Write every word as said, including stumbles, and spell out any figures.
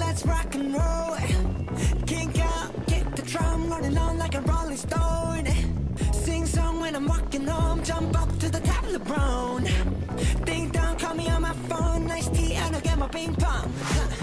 let's rock and roll. Kink out, kick the drum, rolling on like a rolling stone. Sing song when I'm walking home, jump up to the top of the brown. Ding dong, call me on my phone, nice tea and I'll get my ping pong.